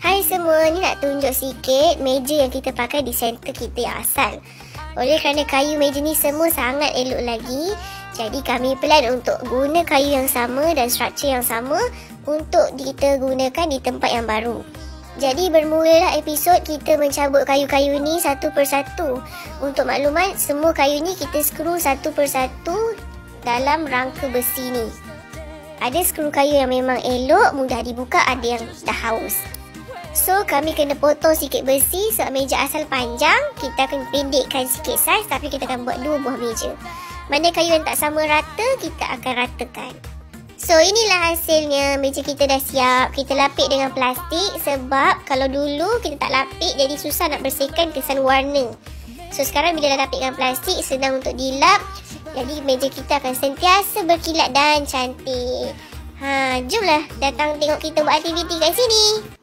Hai semua, ni nak tunjuk sikit meja yang kita pakai di center kita yang asal. Oleh kerana kayu meja ni semua sangat elok lagi, jadi kami plan untuk guna kayu yang sama dan struktur yang sama untuk kita gunakan di tempat yang baru. Jadi bermulalah episod kita mencabut kayu-kayu ni satu persatu. Untuk maklumat, semua kayu ni kita skru satu persatu dalam rangka besi ni. Ada skru kayu yang memang elok, mudah dibuka, ada yang dah haus. So, kami kena potong sikit besi sebab meja asal panjang. Kita akan pendekkan sikit saiz, tapi kita akan buat 2 buah meja. Mana kayu yang tak sama rata, kita akan ratakan. So, inilah hasilnya. Meja kita dah siap. Kita lapik dengan plastik sebab kalau dulu kita tak lapik, jadi susah nak bersihkan kesan warna. So, sekarang bila dah lapik dengan plastik, senang untuk dilap. Jadi, meja kita akan sentiasa berkilat dan cantik. Jomlah datang tengok kita buat aktiviti kat sini.